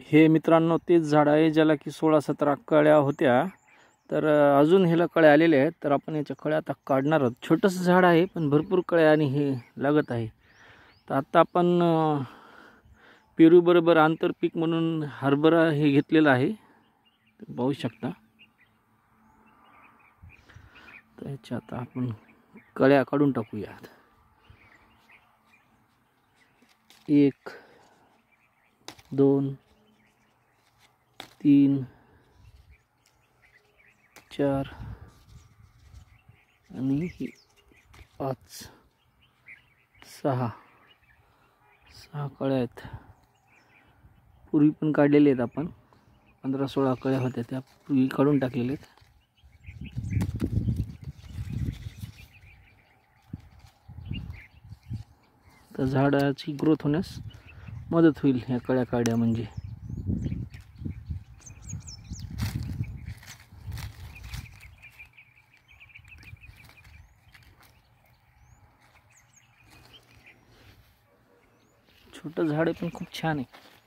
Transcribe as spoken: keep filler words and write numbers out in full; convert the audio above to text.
हे मित्रांनो तेच झाड आहे ज्याला की सोळा सतरा कळ्या होत्या, तर अजून ह्याला कळ्या आलेल्या आहेत. तर आपण याच्या कळ्या आता काढणार आहोत. छोटंसं झाड आहे पण भरपूर कळ्या आणि हे लागत आहे. तर आता आपण पेरू बरोबर आंतरपीक म्हणून हरभरा हे घेतलेलं आहे, पाहू शकता. तर याच्या आता आपण कळ्या काढून टाकूयात. एक दोन तीन चार आणि पाच सहा सहा कळ्या आहेत. पूर्वी पण काढलेले आहेत आपण, पंधरा सोळा कळ्या होत्या त्या पूर्वी काढून टाकलेल्या आहेत. तर झाडाची ग्रोथ होण्यास मदत होईल ह्या कळ्या काढ्या म्हणजे. छोटं झाड आहे पण खूप छान आहे.